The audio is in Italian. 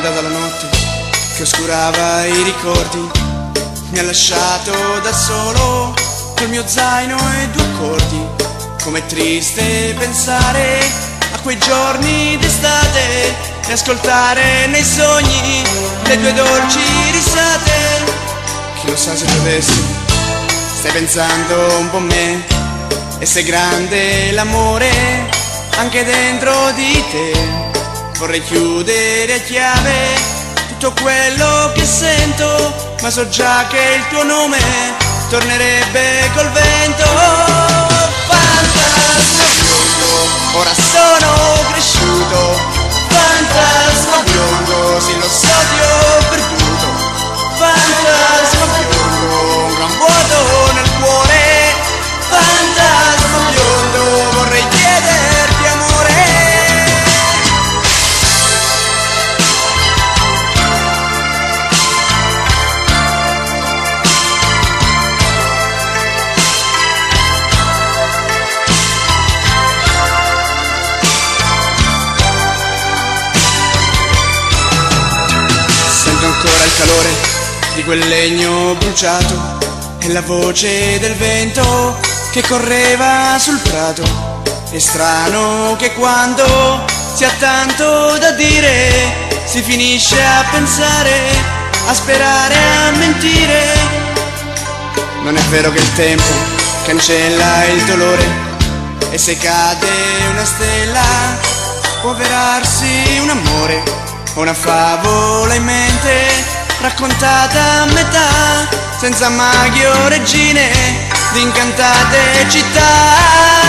andata la notte che oscurava i ricordi, mi ha lasciato da solo col mio zaino e 2 accordi. Com'è triste pensare a quei giorni d'estate e ascoltare nei sogni le tue dolci risate. Chi lo sa se tu adesso stai pensando un po' a me, e se è grande l'amore anche dentro di te. Vorrei chiudere a chiave tutto quello che sento, ma so già che il tuo nome tornerebbe col vento. Fantasma biondo, ora sono cresciuto. Fantasma biondo, sì lo so ti ho perduto. Fantasma biondo, un gran vuoto nel cuore. Fantasma biondo, vorrei chiederti amore. Sento ancora il calore di quel legno bruciato e la voce del vento che correva sul prato. È strano che quando si ha tanto da dire si finisce a pensare, a sperare, a mentire. Non è vero che il tempo cancella il dolore, e se cade una stella può avverarsi un amore o una favola in mente, raccontata a metà, senza maghi o regine di incantate città.